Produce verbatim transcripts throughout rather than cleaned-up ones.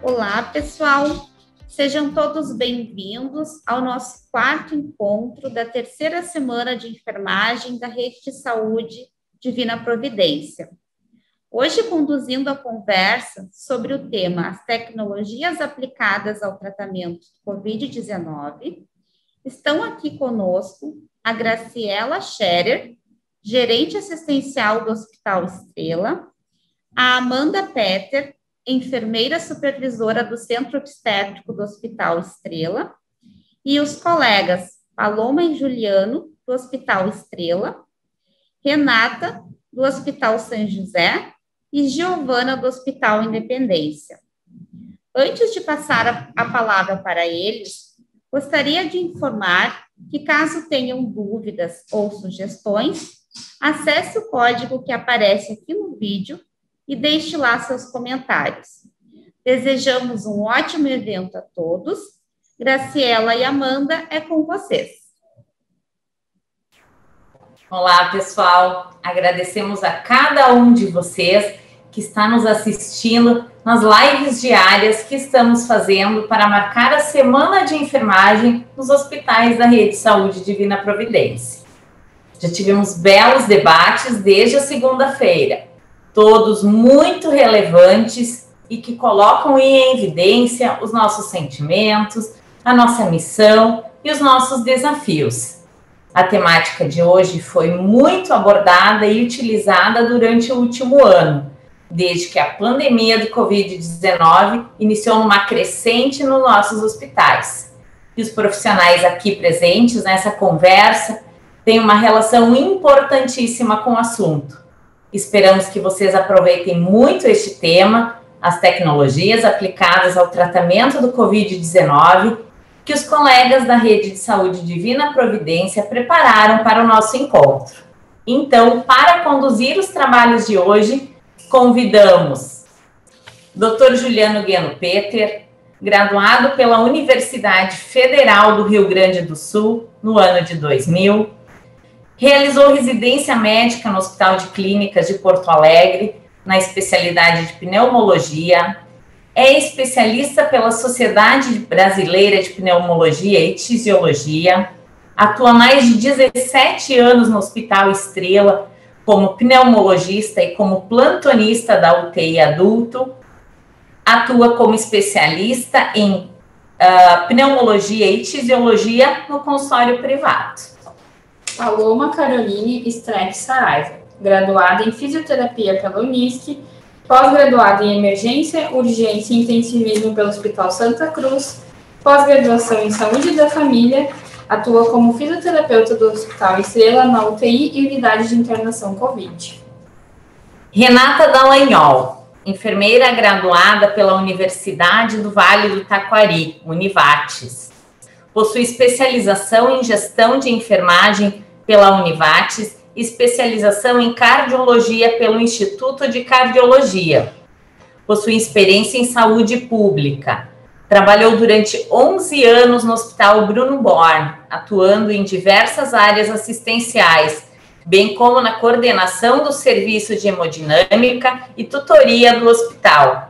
Olá, pessoal! Sejam todos bem-vindos ao nosso quarto encontro da terceira semana de enfermagem da Rede de Saúde Divina Providência. Hoje, conduzindo a conversa sobre o tema As tecnologias aplicadas ao tratamento do covid dezenove, estão aqui conosco a Graciela Scherer, gerente assistencial do Hospital Estrela, a Amanda Petter, enfermeira supervisora do Centro Obstétrico do Hospital Estrela, e os colegas Paloma e Juliano, do Hospital Estrela, Renata, do Hospital São José, e Giovana, do Hospital Independência. Antes de passar a, a palavra para eles, gostaria de informar que, caso tenham dúvidas ou sugestões, acesse o código que aparece aqui no vídeo e deixe lá seus comentários. Desejamos um ótimo evento a todos. Graciela e Amanda, é com vocês. Olá, pessoal. Agradecemos a cada um de vocês que está nos assistindo nas lives diárias que estamos fazendo para marcar a Semana de Enfermagem nos hospitais da Rede de Saúde Divina Providência. Já tivemos belos debates desde a segunda-feira, todos muito relevantes e que colocam em evidência os nossos sentimentos, a nossa missão e os nossos desafios. A temática de hoje foi muito abordada e utilizada durante o último ano, desde que a pandemia do covid dezenove iniciou numa crescente nos nossos hospitais. E os profissionais aqui presentes nessa conversa têm uma relação importantíssima com o assunto. Esperamos que vocês aproveitem muito este tema, as tecnologias aplicadas ao tratamento do covid dezenove, que os colegas da Rede de Saúde Divina Providência prepararam para o nosso encontro. Então, para conduzir os trabalhos de hoje, convidamos doutor Juliano Gueno Petter, graduado pela Universidade Federal do Rio Grande do Sul no ano de dois mil, realizou residência médica no Hospital de Clínicas de Porto Alegre, na especialidade de pneumologia, é especialista pela Sociedade Brasileira de Pneumologia e Tisiologia, atua há mais de dezessete anos no Hospital Estrela como pneumologista e como plantonista da U T I adulto, atua como especialista em uh, pneumologia e tisiologia no consultório privado. Paloma Caroline Streck Saraiva, graduada em Fisioterapia pela Unisc, pós-graduada em Emergência, Urgência e Intensivismo pelo Hospital Santa Cruz, pós-graduação em Saúde da Família, atua como fisioterapeuta do Hospital Estrela na U T I e Unidade de Internação Covid. Renata Dallagnol, enfermeira graduada pela Universidade do Vale do Taquari, Univates. Possui especialização em Gestão de Enfermagem pela Univates, especialização em Cardiologia pelo Instituto de Cardiologia. Possui experiência em Saúde Pública. Trabalhou durante onze anos no Hospital Bruno Born, atuando em diversas áreas assistenciais, bem como na coordenação do serviço de hemodinâmica e tutoria do hospital.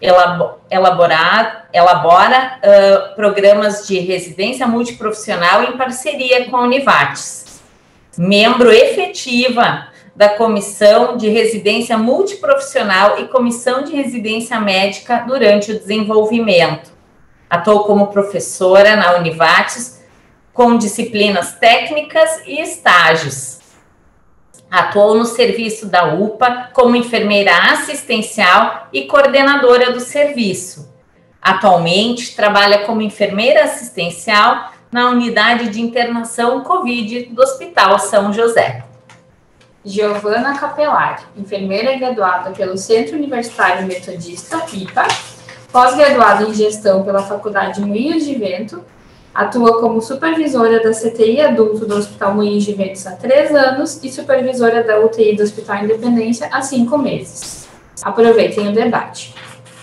Elabora, elabora uh, programas de residência multiprofissional em parceria com a Univates. Membro efetiva da Comissão de Residência Multiprofissional e Comissão de Residência Médica durante o desenvolvimento. Atuou como professora na Univates com disciplinas técnicas e estágios. Atuou no serviço da U P A como enfermeira assistencial e coordenadora do serviço. Atualmente, trabalha como enfermeira assistencial na unidade de internação Covid do Hospital São José. Giovana Capelari, enfermeira graduada pelo Centro Universitário Metodista, I P A, pós-graduada em Gestão pela Faculdade Moinhos de Vento, atua como supervisora da C T I adulto do Hospital Moinhos de Vento há três anos e supervisora da U T I do Hospital Independência há cinco meses. Aproveitem o debate.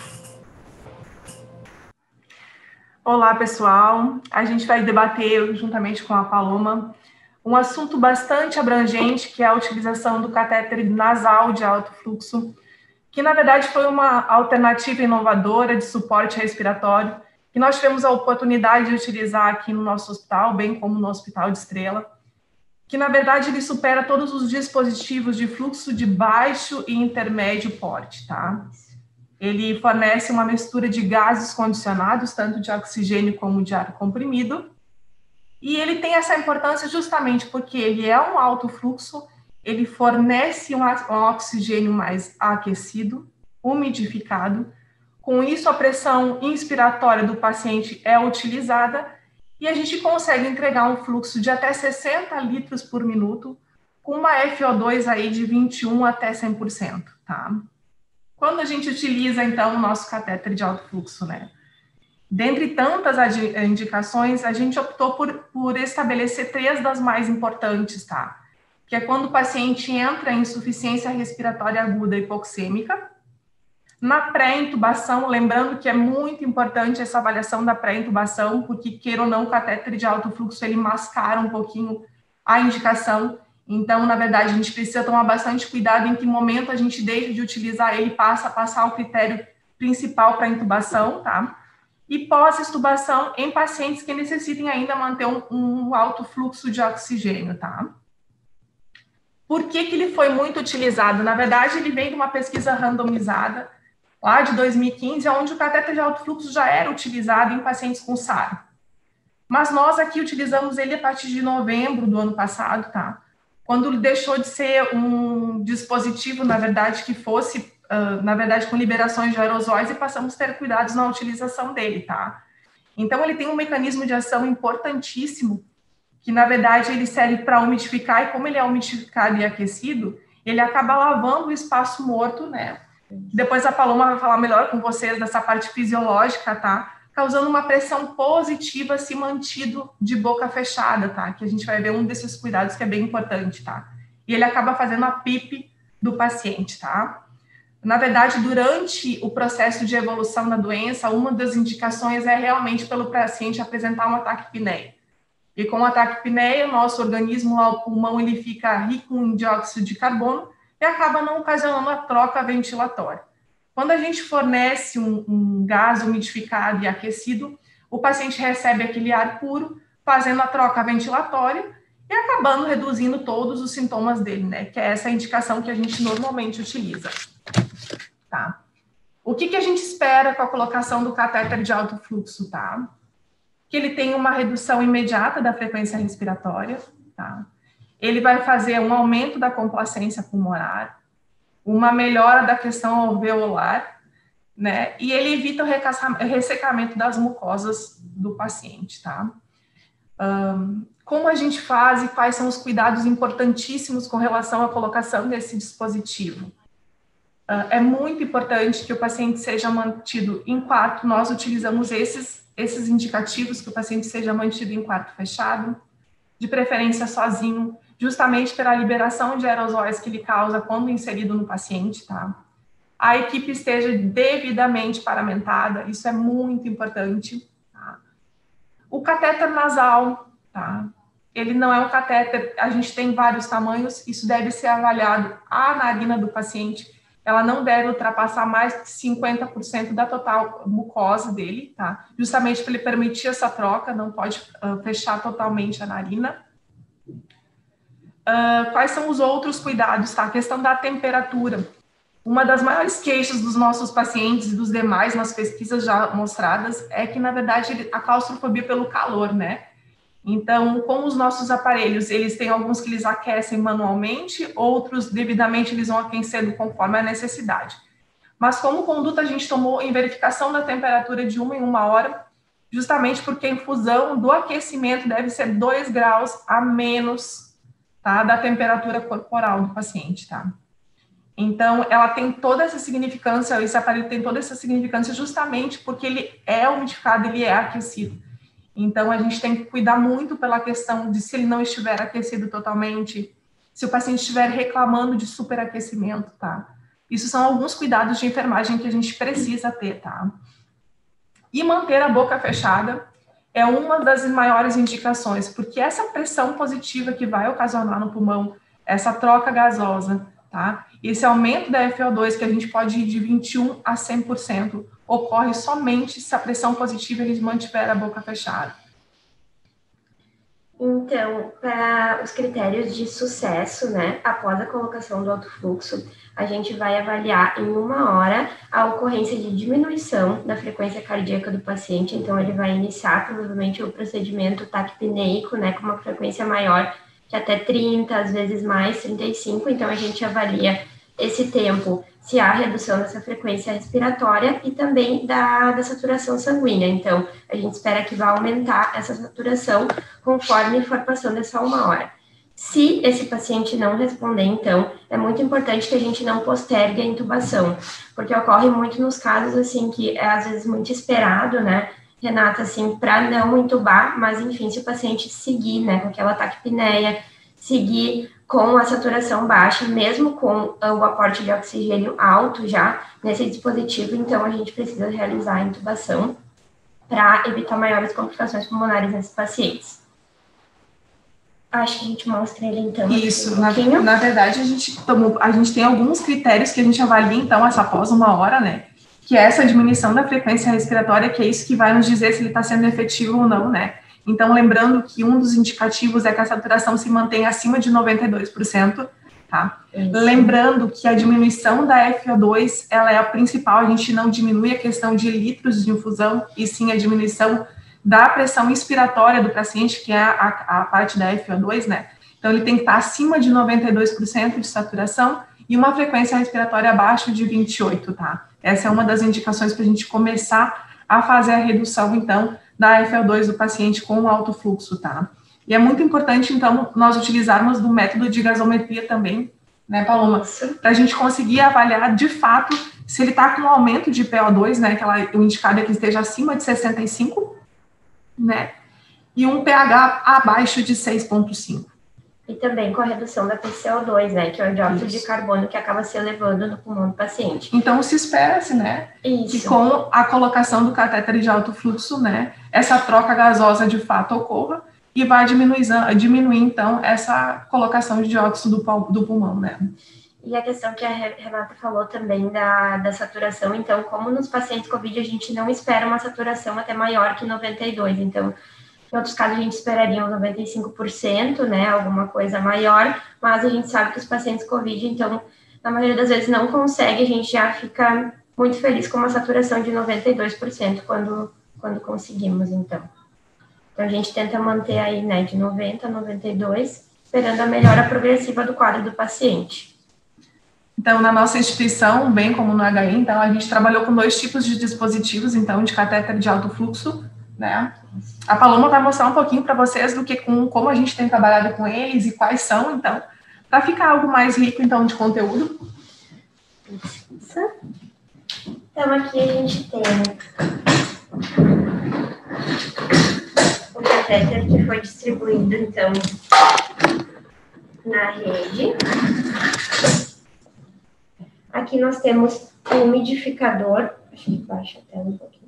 Olá, pessoal. A gente vai debater, juntamente com a Paloma, um assunto bastante abrangente, que é a utilização do catéter nasal de alto fluxo que na verdade foi uma alternativa inovadora de suporte respiratório, que nós tivemos a oportunidade de utilizar aqui no nosso hospital, bem como no Hospital de Estrela, que na verdade ele supera todos os dispositivos de fluxo de baixo e intermédio porte, tá? Ele fornece uma mistura de gases condicionados, tanto de oxigênio como de ar comprimido, e ele tem essa importância justamente porque ele é um alto fluxo, ele fornece um, um oxigênio mais aquecido, umidificado. Com isso, a pressão inspiratória do paciente é utilizada e a gente consegue entregar um fluxo de até sessenta litros por minuto, com uma F O dois aí de vinte e um até cem por cento, tá? Quando a gente utiliza, então, o nosso catéter de alto fluxo, né? Dentre tantas indicações, a gente optou por, por estabelecer três das mais importantes, tá? Que é quando o paciente entra em insuficiência respiratória aguda hipoxêmica. Na pré-intubação, lembrando que é muito importante essa avaliação da pré-intubação, porque, queira ou não, o catéter de alto fluxo, ele mascara um pouquinho a indicação. Então, na verdade, a gente precisa tomar bastante cuidado em que momento a gente deixa de utilizar ele, passa a passar o critério principal para a intubação, tá? E pós-extubação em pacientes que necessitem ainda manter um, um alto fluxo de oxigênio, tá? Por que que ele foi muito utilizado? Na verdade, ele vem de uma pesquisa randomizada, lá de dois mil e quinze, onde o catéter de alto fluxo já era utilizado em pacientes com S A R. Mas nós aqui utilizamos ele a partir de novembro do ano passado, tá? Quando ele deixou de ser um dispositivo, na verdade, que fosse... Uh, na verdade, com liberações de aerosóis, e passamos a ter cuidados na utilização dele, tá? Então, ele tem um mecanismo de ação importantíssimo, que, na verdade, ele serve para umidificar, e como ele é umidificado e aquecido, ele acaba lavando o espaço morto, né? Depois a Paloma vai falar melhor com vocês dessa parte fisiológica, tá? Causando uma pressão positiva se mantido de boca fechada, tá? Que a gente vai ver um desses cuidados que é bem importante, tá? E ele acaba fazendo a P I P do paciente, tá? Na verdade, durante o processo de evolução da doença, uma das indicações é realmente pelo paciente apresentar um ataque apneia. E com o ataque apneia, o nosso organismo, lá, o pulmão, ele fica rico em dióxido de carbono e acaba não ocasionando a troca ventilatória. Quando a gente fornece um, um gás umidificado e aquecido, o paciente recebe aquele ar puro, fazendo a troca ventilatória e acabando reduzindo todos os sintomas dele, né? Que é essa indicação que a gente normalmente utiliza. Tá. O que, que a gente espera com a colocação do catéter de alto fluxo, tá? Que ele tem uma redução imediata da frequência respiratória, tá? Ele vai fazer um aumento da complacência pulmonar, uma melhora da questão alveolar, né? E ele evita o ressecamento das mucosas do paciente, tá? Um, como a gente faz e quais são os cuidados importantíssimos com relação à colocação desse dispositivo? É muito importante que o paciente seja mantido em quarto. Nós utilizamos esses, esses indicativos, que o paciente seja mantido em quarto fechado, de preferência sozinho, justamente pela liberação de aerosóis que ele causa quando inserido no paciente, tá? A equipe esteja devidamente paramentada, isso é muito importante, tá? O catéter nasal, tá? Ele não é um catéter, a gente tem vários tamanhos, isso deve ser avaliado a narina do paciente. Ela não deve ultrapassar mais de cinquenta por cento da total mucosa dele, tá? Justamente para ele permitir essa troca, não pode uh, fechar totalmente a narina. Uh, quais são os outros cuidados, tá? A questão da temperatura. Uma das maiores queixas dos nossos pacientes e dos demais nas pesquisas já mostradas é que, na verdade, a claustrofobia pelo calor, né? Então, com os nossos aparelhos, eles têm alguns que eles aquecem manualmente, outros devidamente eles vão aquecendo conforme a necessidade. Mas como conduta a gente tomou em verificação da temperatura de uma em uma hora, justamente porque a infusão do aquecimento deve ser dois graus a menos, tá, da temperatura corporal do paciente, tá? Então, ela tem toda essa significância, esse aparelho tem toda essa significância justamente porque ele é umidificado, ele é aquecido. Então, a gente tem que cuidar muito pela questão de se ele não estiver aquecido totalmente, se o paciente estiver reclamando de superaquecimento, tá? Isso são alguns cuidados de enfermagem que a gente precisa ter, tá? E manter a boca fechada é uma das maiores indicações, porque essa pressão positiva que vai ocasionar no pulmão, essa troca gasosa, tá? Esse aumento da F O dois, que a gente pode ir de vinte e um a cem por cento, ocorre somente se a pressão positiva eles mantiver a boca fechada. Então, para os critérios de sucesso, né, após a colocação do alto fluxo, a gente vai avaliar em uma hora a ocorrência de diminuição da frequência cardíaca do paciente. Então, ele vai iniciar provavelmente o procedimento taquipneico, né, com uma frequência maior que até trinta, às vezes mais, trinta e cinco. Então, a gente avalia esse tempo, se há redução dessa frequência respiratória e também da, da saturação sanguínea. Então, a gente espera que vá aumentar essa saturação conforme for passando essa uma hora. Se esse paciente não responder, então, é muito importante que a gente não postergue a intubação, porque ocorre muito nos casos, assim, que é às vezes muito esperado, né, Renata, assim, para não intubar, mas, enfim, se o paciente seguir, né, com aquela taquipneia, seguir com a saturação baixa, mesmo com o aporte de oxigênio alto já nesse dispositivo, então a gente precisa realizar a intubação para evitar maiores complicações pulmonares nesses pacientes. Acho que a gente mostra ele então. Isso, um na, na verdade a gente, tomou, a gente tem alguns critérios que a gente avalia então essa após uma hora, né? Que é essa diminuição da frequência respiratória, que é isso que vai nos dizer se ele está sendo efetivo ou não, né? Então, lembrando que um dos indicativos é que a saturação se mantém acima de noventa e dois por cento, tá? Isso. Lembrando que a diminuição da F O dois, ela é a principal, a gente não diminui a questão de litros de infusão, e sim a diminuição da pressão inspiratória do paciente, que é a, a parte da F O dois, né? Então, ele tem que estar acima de noventa e dois por cento de saturação e uma frequência respiratória abaixo de vinte e oito, tá? Essa é uma das indicações para a gente começar a fazer a redução, então, da F O dois do paciente com alto fluxo, tá? E é muito importante, então, nós utilizarmos do método de gasometria também, né, Paloma? Para a gente conseguir avaliar, de fato, se ele está com um aumento de P O dois, né, que ela, o indicado é que esteja acima de sessenta e cinco, né, e um pH abaixo de seis vírgula cinco. E também com a redução da P C O dois, né, que é o dióxido de carbono que acaba se elevando no pulmão do paciente. Então, se espera-se, né, Isso. que com a colocação do catéter de alto fluxo, né, essa troca gasosa de fato ocorra e vai diminuir, diminuir então, essa colocação de dióxido do, do pulmão, né. E a questão que a Renata falou também da, da saturação, então, como nos pacientes COVID a gente não espera uma saturação até maior que noventa e dois, então... Em outros casos, a gente esperaria uns noventa e cinco por cento, né, alguma coisa maior, mas a gente sabe que os pacientes COVID, então, na maioria das vezes não consegue, a gente já fica muito feliz com uma saturação de noventa e dois por cento quando, quando conseguimos, então. Então, a gente tenta manter aí, né, de noventa a noventa e dois, esperando a melhora progressiva do quadro do paciente. Então, na nossa instituição, bem como no H I, então, a gente trabalhou com dois tipos de dispositivos, então, de catéter de alto fluxo, né? A Paloma vai mostrar um pouquinho para vocês do que com como a gente tem trabalhado com eles e quais são, então, para ficar algo mais rico, então, de conteúdo. Então, aqui a gente tem o catéter que foi distribuído, então, na rede. Aqui nós temos o umidificador, acho que baixa a tela um pouquinho.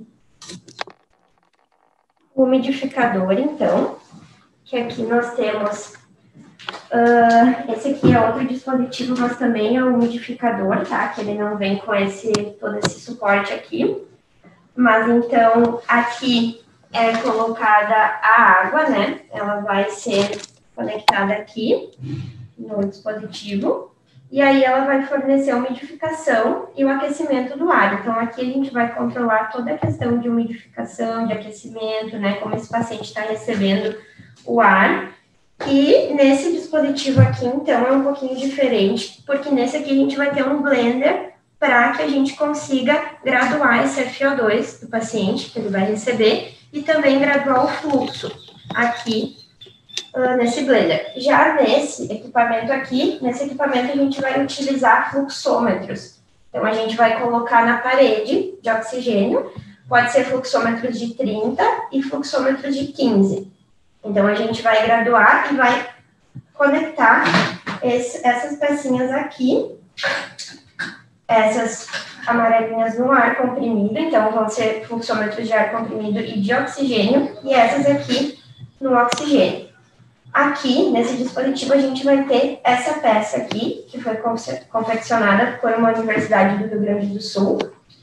O umidificador, então, que aqui nós temos, uh, esse aqui é outro dispositivo, mas também é um umidificador, tá? Que ele não vem com esse, todo esse suporte aqui. Mas, então, aqui é colocada a água, né? Ela vai ser conectada aqui no dispositivo. E aí ela vai fornecer a umidificação e o aquecimento do ar. Então, aqui a gente vai controlar toda a questão de umidificação, de aquecimento, né? Como esse paciente está recebendo o ar. E nesse dispositivo aqui, então, é um pouquinho diferente, porque nesse aqui a gente vai ter um blender para que a gente consiga graduar esse F O dois do paciente, que ele vai receber, e também graduar o fluxo aqui. Uh, nesse blender. Já nesse equipamento aqui, nesse equipamento a gente vai utilizar fluxômetros. Então, a gente vai colocar na parede de oxigênio, pode ser fluxômetros de trinta e fluxômetros de quinze. Então, a gente vai graduar e vai conectar esse, essas pecinhas aqui, essas amarelinhas no ar comprimido, então vão ser fluxômetros de ar comprimido e de oxigênio, e essas aqui no oxigênio. Aqui, nesse dispositivo, a gente vai ter essa peça aqui, que foi confeccionada por uma universidade do Rio Grande do Sul.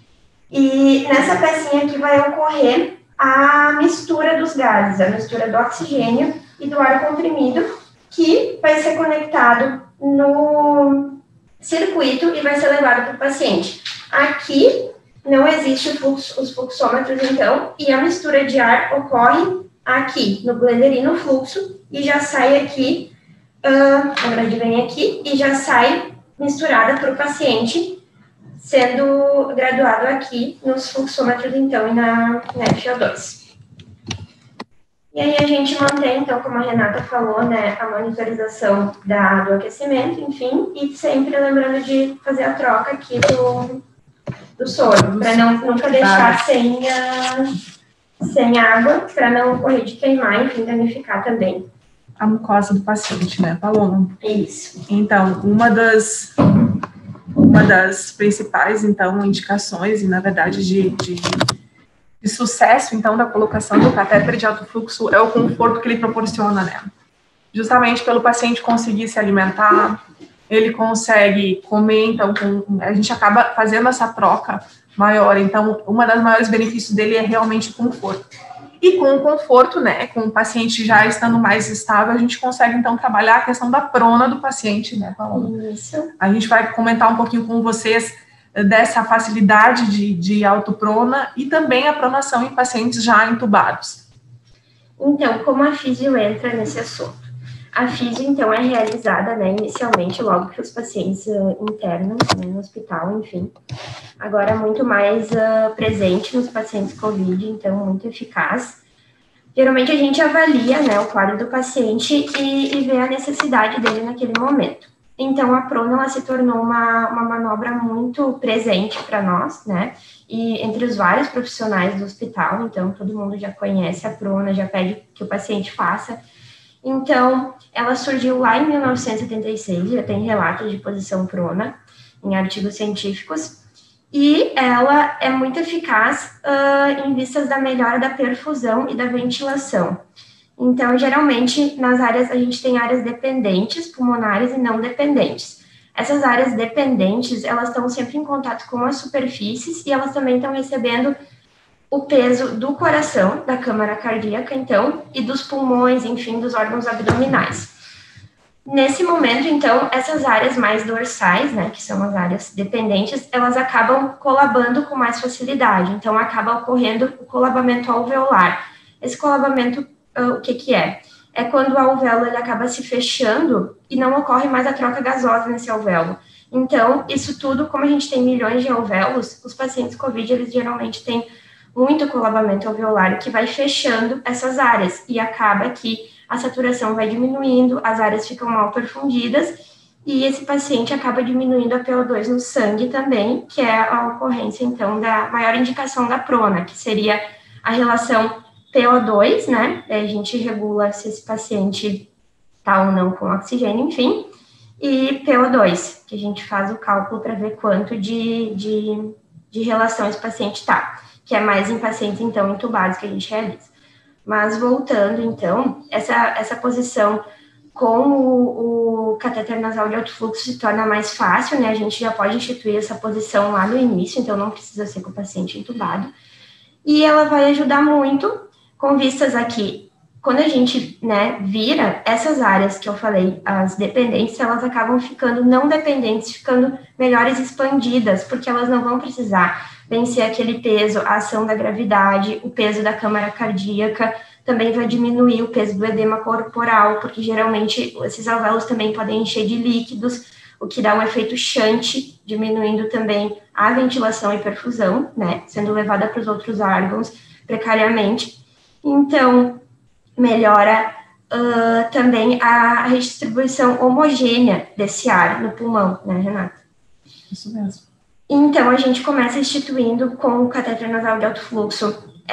E nessa pecinha aqui vai ocorrer a mistura dos gases, a mistura do oxigênio e do ar comprimido, que vai ser conectado no circuito e vai ser levado para o paciente. Aqui não existe o fluxo, os fluxômetros, então, e a mistura de ar ocorre aqui, no blender e no fluxo, e já sai aqui, uh, a grade vem aqui, e já sai misturada para o paciente, sendo graduado aqui nos fluxômetros, então, e na, na F O dois. E aí a gente mantém, então, como a Renata falou, né, a monitorização da, do aquecimento, enfim, e sempre lembrando de fazer a troca aqui do, do soro, para não nunca deixar sem, uh, sem água, para não ocorrer de queimar, enfim, danificar também a mucosa do paciente, né, Paloma? Isso. Então, uma das, uma das principais, então, indicações, e na verdade, de, de, de sucesso, então, da colocação do catéter de alto fluxo é o conforto que ele proporciona, né? Justamente pelo paciente conseguir se alimentar, ele consegue comer, então, com, a gente acaba fazendo essa troca maior, então, uma das maiores benefícios dele é realmente o conforto. E com o conforto, né, com o paciente já estando mais estável, a gente consegue, então, trabalhar a questão da prona do paciente, né, Paloma? Isso. A gente vai comentar um pouquinho com vocês dessa facilidade de, de autoprona e também a pronação em pacientes já entubados. Então, como a físio entra nesse assunto? A físio, então, é realizada, né, inicialmente, logo que os pacientes uh, internam, né, no hospital, enfim. Agora, muito mais uh, presente nos pacientes COVID, então, muito eficaz. Geralmente, a gente avalia, né, o quadro do paciente e, e vê a necessidade dele naquele momento. Então, a prona, ela se tornou uma, uma manobra muito presente para nós, né, e entre os vários profissionais do hospital, então, todo mundo já conhece a prona, já pede que o paciente faça. Então, ela surgiu lá em mil novecentos e setenta e seis, já tem relatos de posição prona em artigos científicos, e ela é muito eficaz uh, em vistas da melhora da perfusão e da ventilação. Então, geralmente, nas áreas, a gente tem áreas dependentes, pulmonares e não dependentes. Essas áreas dependentes, elas estão sempre em contato com as superfícies e elas também estão recebendo o peso do coração, da câmara cardíaca, então, e dos pulmões, enfim, dos órgãos abdominais. Nesse momento, então, essas áreas mais dorsais, né, que são as áreas dependentes, elas acabam colabando com mais facilidade, então acaba ocorrendo o colabamento alveolar. Esse colabamento, uh, o que que é? É quando o alvéolo ele acaba se fechando e não ocorre mais a troca gasosa nesse alvéolo. Então, isso tudo, como a gente tem milhões de alvéolos, os pacientes COVID, eles geralmente têm muito colabamento alveolar que vai fechando essas áreas e acaba que a saturação vai diminuindo, as áreas ficam mal perfundidas e esse paciente acaba diminuindo a P O dois no sangue também, que é a ocorrência, então, da maior indicação da prona, que seria a relação P O dois, né? A gente regula se esse paciente está ou não com oxigênio, enfim, e P O dois, que a gente faz o cálculo para ver quanto de, de, de relação esse paciente está, que é mais em pacientes, então, entubados que a gente realiza. Mas, voltando, então, essa, essa posição com o, o catéter nasal de alto fluxo se torna mais fácil, né? A gente já pode instituir essa posição lá no início, então não precisa ser com o paciente entubado. E ela vai ajudar muito com vistas aqui. Quando a gente, né, vira essas áreas que eu falei, as dependentes, elas acabam ficando não dependentes, ficando melhores expandidas, porque elas não vão precisar vencer aquele peso, a ação da gravidade, o peso da câmara cardíaca, também vai diminuir o peso do edema corporal, porque geralmente esses alvéolos também podem encher de líquidos, o que dá um efeito shunt, diminuindo também a ventilação e perfusão, né, sendo levada para os outros órgãos precariamente. Então, melhora uh, também a redistribuição homogênea desse ar no pulmão, né, Renata? Isso mesmo. Então, a gente começa instituindo com o catéter nasal de alto fluxo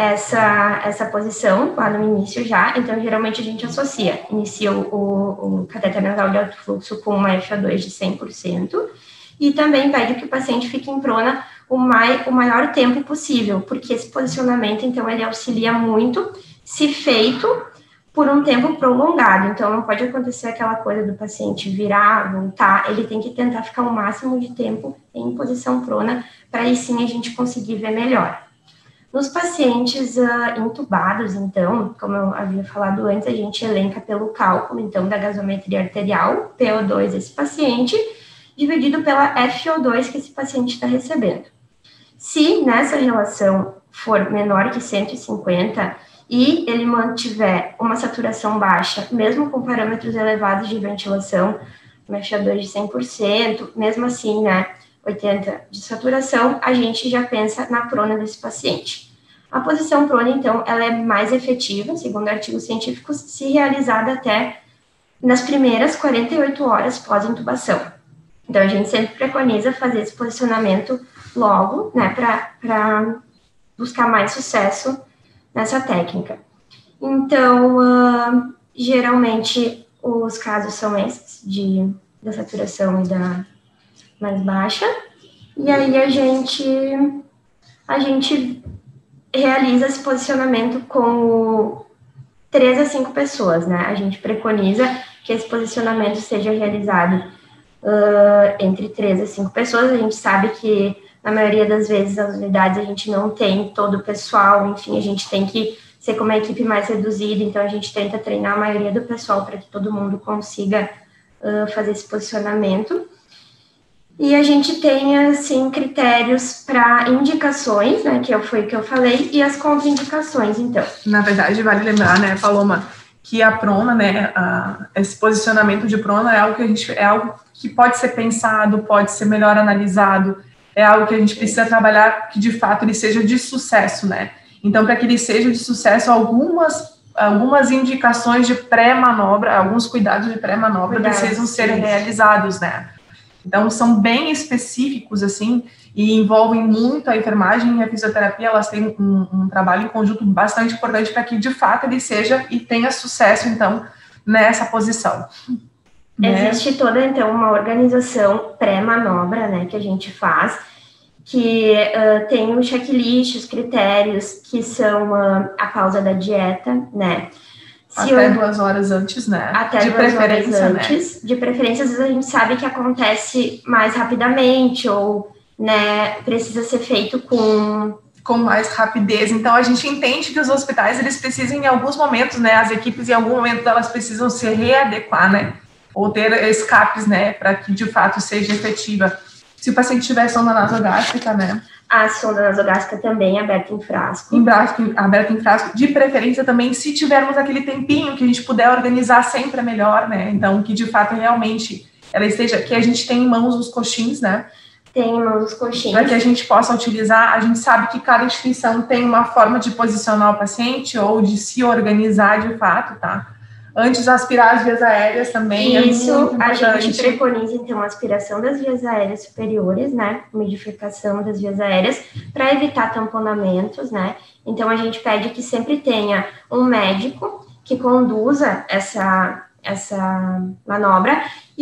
essa, essa posição lá no início já. Então, geralmente a gente associa, inicia o, o, o catéter nasal de alto fluxo com uma F O dois de cem por cento e também pede que o paciente fique em prona o, mai, o maior tempo possível, porque esse posicionamento, então, ele auxilia muito, se feito por um tempo prolongado. Então, não pode acontecer aquela coisa do paciente virar, voltar, ele tem que tentar ficar o máximo de tempo em posição prona, para aí sim a gente conseguir ver melhor. Nos pacientes uh, intubados, então, como eu havia falado antes, a gente elenca pelo cálculo, então, da gasometria arterial, P O dois desse paciente, dividido pela F O dois que esse paciente está recebendo. Se nessa relação for menor que cento e cinquenta e ele mantiver uma saturação baixa, mesmo com parâmetros elevados de ventilação, um F O dois de cem por cento, mesmo assim, né, oitenta de saturação, a gente já pensa na prona desse paciente. A posição prona, então, ela é mais efetiva, segundo artigos científicos, se realizada até nas primeiras quarenta e oito horas pós-intubação. Então, a gente sempre preconiza fazer esse posicionamento logo, né, para buscar mais sucesso nessa técnica. Então, uh, geralmente, os casos são esses, de, da saturação e da mais baixa, e aí a gente, a gente realiza esse posicionamento com três a cinco pessoas, né? A gente preconiza que esse posicionamento seja realizado uh, entre três a cinco pessoas. A gente sabe que, na maioria das vezes, nas unidades, a gente não tem todo o pessoal, enfim, a gente tem que ser com uma equipe mais reduzida, então a gente tenta treinar a maioria do pessoal para que todo mundo consiga uh, fazer esse posicionamento. E a gente tem, assim, critérios para indicações, né, que foi o que eu falei, e as contraindicações, então. Na verdade, vale lembrar, né, Paloma, que a prona, né, a, esse posicionamento de prona é algo que a gente, é algo que pode ser pensado, pode ser melhor analisado, é algo que a gente precisa trabalhar que, de fato, ele seja de sucesso, né. Então, para que ele seja de sucesso, algumas, algumas indicações de pré-manobra, alguns cuidados de pré-manobra precisam ser realizados, né. Então, são bem específicos, assim, e envolvem muito a enfermagem e a fisioterapia. Elas têm um, um trabalho em conjunto bastante importante para que, de fato, ele seja e tenha sucesso, então, nessa posição. Né? Existe toda, então, uma organização pré-manobra, né, que a gente faz, que uh, tem um checklist, os critérios, que são uh, a pausa da dieta, né, Se até eu, duas horas antes, né? Até de duas preferência, horas antes. Né? De preferência, às vezes a gente sabe que acontece mais rapidamente ou, né, precisa ser feito com... com mais rapidez. Então, a gente entende que os hospitais, eles precisam, em alguns momentos, né, as equipes, em algum momento, elas precisam se readequar, né, ou ter escapes, né, para que, de fato, seja efetiva. Se o paciente tiver sonda nasogástrica, né? A sonda nasogástrica também aberta em frasco. Em frasco, aberta em frasco. De preferência também, se tivermos aquele tempinho que a gente puder organizar, sempre é melhor, né? Então, que de fato, realmente, ela esteja... Que a gente tem em mãos os coxins, né? Tem em mãos os coxins. Para que a gente possa utilizar. A gente sabe que cada instituição tem uma forma de posicionar o paciente ou de se organizar de fato, tá? Antes, aspirar as vias aéreas também. Isso, é muito importante. A gente preconiza, então, a aspiração das vias aéreas superiores, né, umidificação das vias aéreas, para evitar tamponamentos, né, então a gente pede que sempre tenha um médico que conduza essa, essa manobra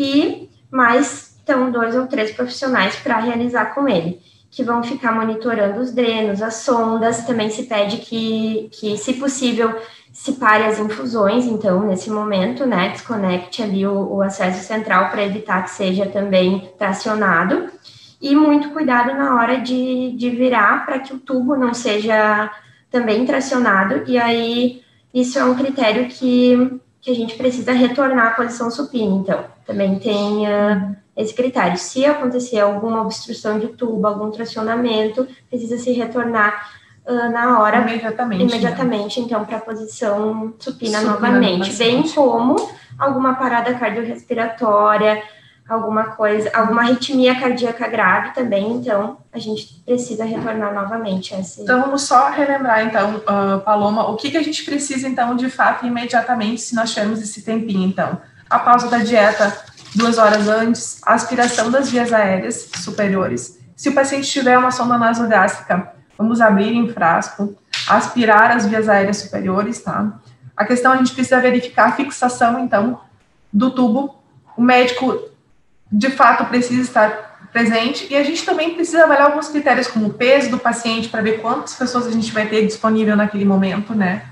e mais, então, dois ou três profissionais para realizar com ele, que vão ficar monitorando os drenos, as sondas, também se pede que, que se possível, se pare as infusões, então, nesse momento, né, desconecte ali o, o acesso central para evitar que seja também tracionado, e muito cuidado na hora de, de virar para que o tubo não seja também tracionado, e aí isso é um critério que, que a gente precisa retornar à posição supina, então, também tem uh, esse critério. Se acontecer alguma obstrução de tubo, algum tracionamento, precisa se retornar Uh, na hora, imediatamente, imediatamente né? Então, para a posição supina, supina novamente, bem como alguma parada cardiorrespiratória, alguma coisa, alguma arritmia cardíaca grave também, então, a gente precisa retornar novamente. Esse... Então, vamos só relembrar, então, uh, Paloma, o que, que a gente precisa, então, de fato, imediatamente, se nós tivermos esse tempinho, então, a pausa da dieta duas horas antes, a aspiração das vias aéreas superiores. Se o paciente tiver uma sonda nasogástrica, vamos abrir em frasco, aspirar as vias aéreas superiores, tá? A questão, a gente precisa verificar a fixação, então, do tubo. O médico, de fato, precisa estar presente. E a gente também precisa avaliar alguns critérios, como o peso do paciente, para ver quantas pessoas a gente vai ter disponível naquele momento, né?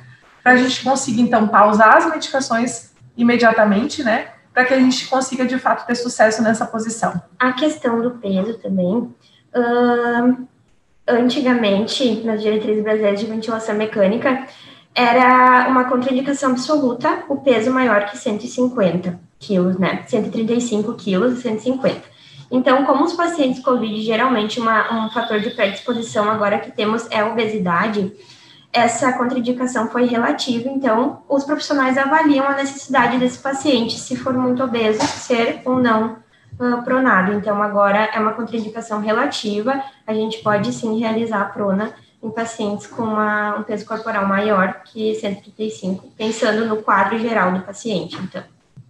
para a gente conseguir, então, pausar as medicações imediatamente, né? Para que a gente consiga, de fato, ter sucesso nessa posição. A questão do peso também. Uh, antigamente, nas diretrizes brasileiras de ventilação mecânica, era uma contraindicação absoluta o peso maior que cento e cinquenta quilos, né? cento e trinta e cinco quilos e cento e cinquenta. Então, como os pacientes COVID, geralmente, uma, um fator de predisposição agora que temos é a obesidade, essa contraindicação foi relativa, então os profissionais avaliam a necessidade desse paciente, se for muito obeso, ser ou não uh, pronado. Então, agora é uma contraindicação relativa, a gente pode sim realizar a prona em pacientes com uma, um peso corporal maior que cento e trinta e cinco, pensando no quadro geral do paciente, então.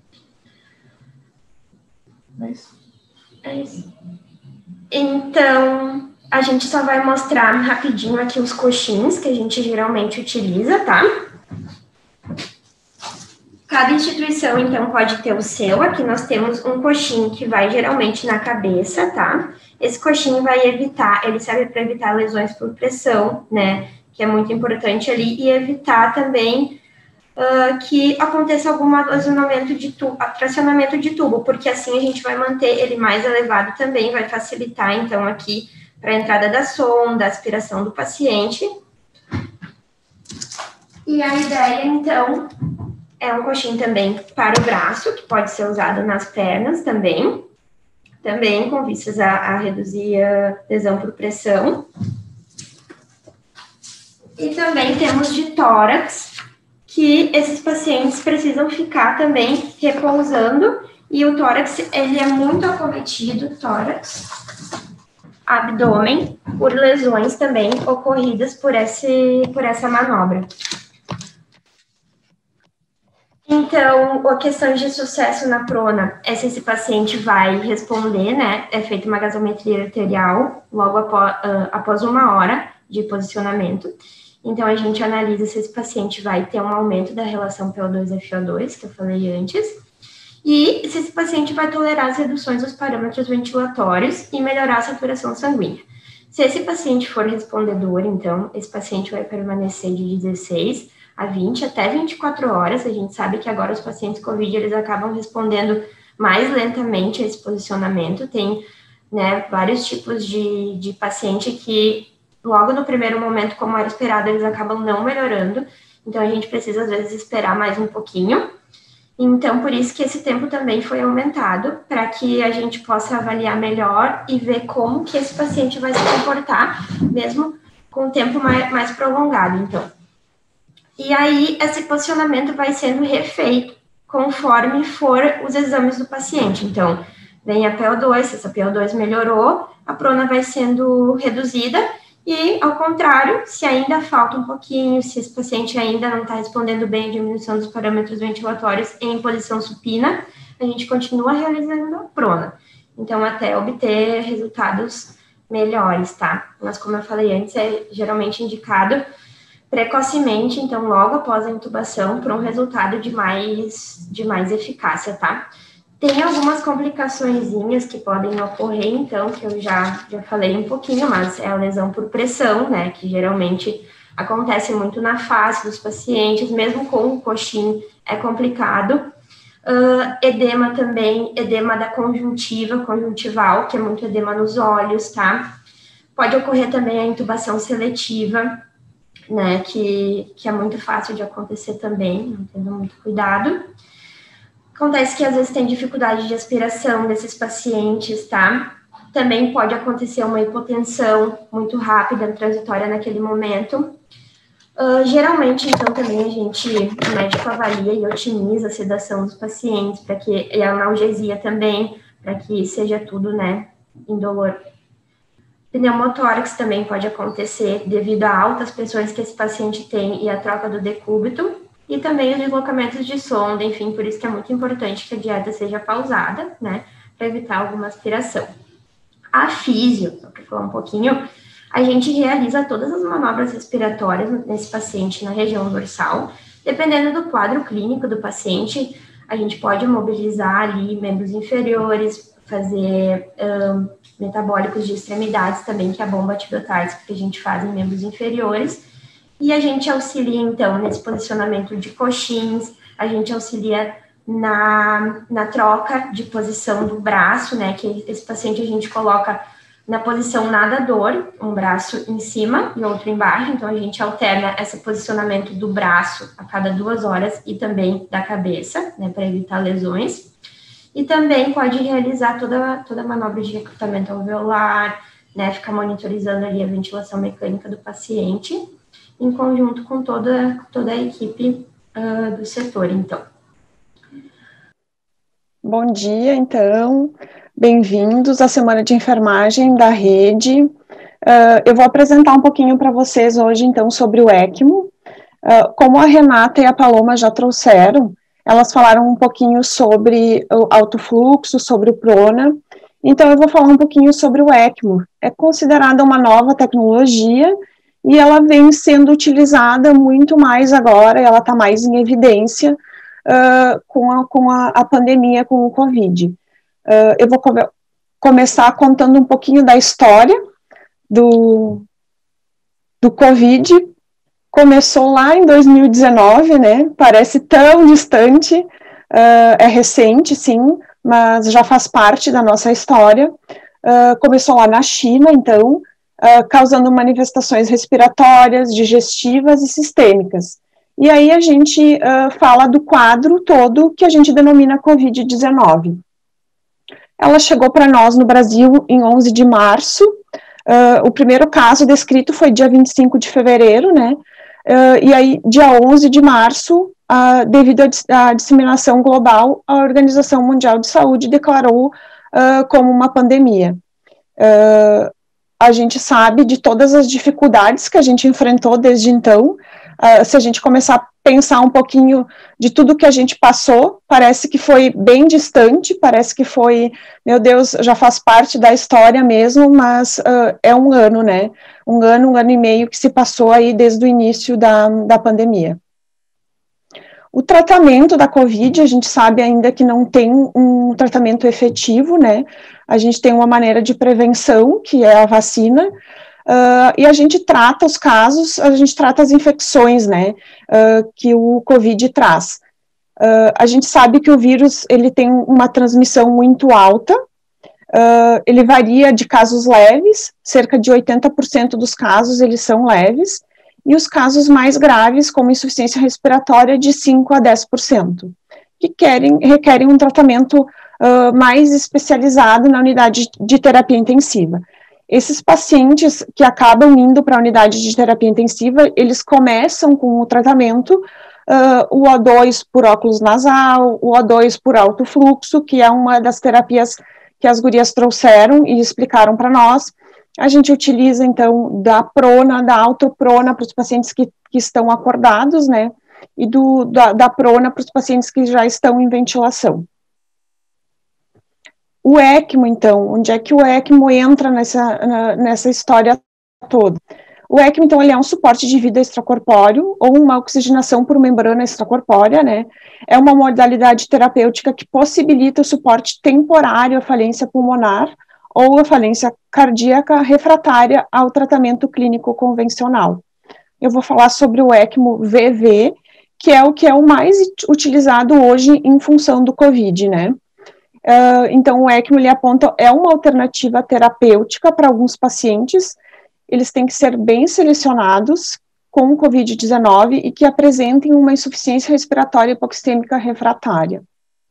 É isso. É isso. Então, a gente só vai mostrar rapidinho aqui os coxins que a gente geralmente utiliza, tá? Cada instituição, então, pode ter o seu. Aqui nós temos um coxim que vai geralmente na cabeça, tá? Esse coxim vai evitar, ele serve para evitar lesões por pressão, né? Que é muito importante ali, e evitar também uh, que aconteça algum atracionamento de tubo, atracionamento de tubo, porque assim a gente vai manter ele mais elevado também, vai facilitar, então, aqui para a entrada da sonda, a aspiração do paciente. E a ideia, então, é um coxim também para o braço, que pode ser usado nas pernas também, também com vistas a, a reduzir a lesão por pressão. E também temos de tórax, que esses pacientes precisam ficar também repousando, e o tórax, ele é muito acometido, tórax, abdômen, por lesões também ocorridas por, esse, por essa manobra. Então, a questão de sucesso na prona é se esse paciente vai responder, né? É feita uma gasometria arterial logo após, uh, após uma hora de posicionamento. Então, a gente analisa se esse paciente vai ter um aumento da relação P O dois F O dois, que eu falei antes, e se esse paciente vai tolerar as reduções dos parâmetros ventilatórios e melhorar a saturação sanguínea. Se esse paciente for respondedor, então, esse paciente vai permanecer de dezesseis a vinte, até vinte e quatro horas. A gente sabe que agora os pacientes COVID, eles acabam respondendo mais lentamente a esse posicionamento. Tem, né, vários tipos de, de paciente que, logo no primeiro momento, como era esperado, eles acabam não melhorando. Então, a gente precisa, às vezes, esperar mais um pouquinho. Então, por isso que esse tempo também foi aumentado, para que a gente possa avaliar melhor e ver como que esse paciente vai se comportar, mesmo com o tempo mais, mais prolongado, então. E aí, esse posicionamento vai sendo refeito conforme for os exames do paciente. Então, vem a P O dois, se essa P O dois melhorou, a prona vai sendo reduzida. E, ao contrário, se ainda falta um pouquinho, se esse paciente ainda não está respondendo bem à diminuição dos parâmetros ventilatórios em posição supina, a gente continua realizando a prona. Então, até obter resultados melhores, tá? Mas, como eu falei antes, é geralmente indicado precocemente, então, logo após a intubação, para um resultado de mais, de mais eficácia, tá? Tem algumas complicaçõezinhas que podem ocorrer, então, que eu já, já falei um pouquinho, mas é a lesão por pressão, né, que geralmente acontece muito na face dos pacientes, mesmo com o coxim é complicado. Uh, edema também, edema da conjuntiva, conjuntival, que é muito edema nos olhos, tá? Pode ocorrer também a intubação seletiva, né, que, que é muito fácil de acontecer também, não tendo muito cuidado. Acontece que às vezes tem dificuldade de aspiração desses pacientes, tá? Também pode acontecer uma hipotensão muito rápida, transitória naquele momento. Uh, geralmente, então, também a gente, o médico avalia e otimiza a sedação dos pacientes, para que, e a analgesia também, para que seja tudo, né, indolor. Pneumotórax também pode acontecer devido a altas pressões que esse paciente tem e a troca do decúbito. E também os deslocamentos de sonda, enfim, por isso que é muito importante que a dieta seja pausada, né, para evitar alguma aspiração. A físio, só para falar um pouquinho, a gente realiza todas as manobras respiratórias nesse paciente na região dorsal. Dependendo do quadro clínico do paciente, a gente pode mobilizar ali membros inferiores, fazer um, metabólicos de extremidades também, que é a bomba tibial-társica que a gente faz em membros inferiores. E a gente auxilia, então, nesse posicionamento de coxins, a gente auxilia na, na troca de posição do braço, né, que esse paciente a gente coloca na posição nadador, um braço em cima e outro embaixo, então a gente alterna esse posicionamento do braço a cada duas horas e também da cabeça, né, para evitar lesões. E também pode realizar toda, toda a manobra de recrutamento alveolar, né, ficar monitorizando ali a ventilação mecânica do paciente, em conjunto com toda, toda a equipe uh, do setor, então. Bom dia, então. Bem-vindos à Semana de Enfermagem da Rede. Uh, eu vou apresentar um pouquinho para vocês hoje, então, sobre o ECMO. Uh, como a Renata e a Paloma já trouxeram, elas falaram um pouquinho sobre o alto fluxo, sobre o PRONA. Então, eu vou falar um pouquinho sobre o ECMO. É considerada uma nova tecnologia e ela vem sendo utilizada muito mais agora, ela está mais em evidência uh, com, a, com a, a pandemia, com o Covid. Uh, eu vou come começar contando um pouquinho da história do, do Covid. Começou lá em dois mil e dezenove, né? Parece tão distante, uh, é recente, sim, mas já faz parte da nossa história. Uh, começou lá na China, então, uh, causando manifestações respiratórias, digestivas e sistêmicas. E aí a gente uh, fala do quadro todo que a gente denomina Covid dezenove. Ela chegou para nós no Brasil em onze de março, uh, o primeiro caso descrito foi dia vinte e cinco de fevereiro, né, uh, e aí dia onze de março, uh, devido à disseminação global, a Organização Mundial de Saúde declarou uh, como uma pandemia. Uh, a gente sabe de todas as dificuldades que a gente enfrentou desde então. Uh, se a gente começar a pensar um pouquinho de tudo que a gente passou, parece que foi bem distante, parece que foi, meu Deus, já faz parte da história mesmo, mas uh, é um ano, né, um ano, um ano e meio que se passou aí desde o início da, da pandemia. O tratamento da Covid, a gente sabe ainda que não tem um tratamento efetivo, né, a gente tem uma maneira de prevenção, que é a vacina. Uh, e a gente trata os casos, a gente trata as infecções, né, uh, que o Covid traz. Uh, a gente sabe que o vírus, ele tem uma transmissão muito alta, uh, ele varia de casos leves, cerca de oitenta por cento dos casos eles são leves, e os casos mais graves, como insuficiência respiratória, de cinco a dez por cento, que querem, requerem um tratamento uh, mais especializado na unidade de terapia intensiva. Esses pacientes que acabam indo para a unidade de terapia intensiva, eles começam com o tratamento, uh, o O dois por óculos nasal, o O dois por alto fluxo, que é uma das terapias que as gurias trouxeram e explicaram para nós. A gente utiliza, então, da prona, da autoprona para os pacientes que, que estão acordados, né, e do, da, da prona para os pacientes que já estão em ventilação. O ECMO, então, onde é que o ECMO entra nessa, na, nessa história toda? O ECMO, então, ele é um suporte de vida extracorpóreo ou uma oxigenação por membrana extracorpórea, né? É uma modalidade terapêutica que possibilita o suporte temporário à falência pulmonar ou à falência cardíaca refratária ao tratamento clínico convencional. Eu vou falar sobre o ECMO V V, que é o que é o mais utilizado hoje em função do Covid, né? Uh, então, o ECMO, ele aponta, é uma alternativa terapêutica para alguns pacientes, eles têm que ser bem selecionados com o Covid dezenove e que apresentem uma insuficiência respiratória hipoxêmica refratária.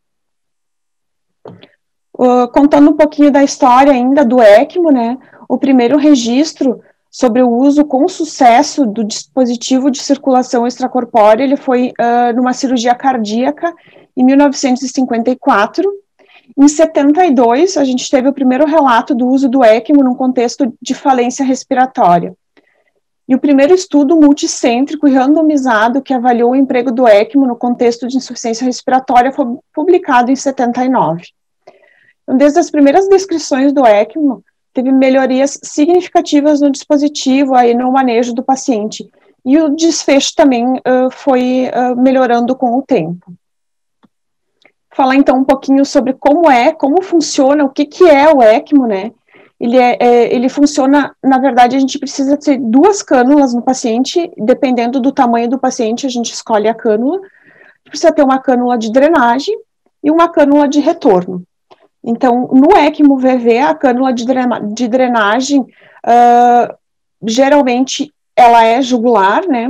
Uh, contando um pouquinho da história ainda do ECMO, né, o primeiro registro sobre o uso com sucesso do dispositivo de circulação extracorpórea, ele foi uh, numa cirurgia cardíaca em mil novecentos e cinquenta e quatro. Em setenta e dois, a gente teve o primeiro relato do uso do ECMO num contexto de falência respiratória. E o primeiro estudo multicêntrico e randomizado que avaliou o emprego do ECMO no contexto de insuficiência respiratória foi publicado em setenta e nove. Então, desde as primeiras descrições do ECMO, teve melhorias significativas no dispositivo, aí no manejo do paciente. E o desfecho também uh, foi uh, melhorando com o tempo. Falar então um pouquinho sobre como é, como funciona, o que, que é o ECMO, né? ele, é, é, ele funciona, na verdade, a gente precisa ter duas cânulas no paciente, dependendo do tamanho do paciente, a gente escolhe a cânula, precisa ter uma cânula de drenagem e uma cânula de retorno. Então, no ECMO V V, a cânula de, drena de drenagem, uh, geralmente, ela é jugular, né?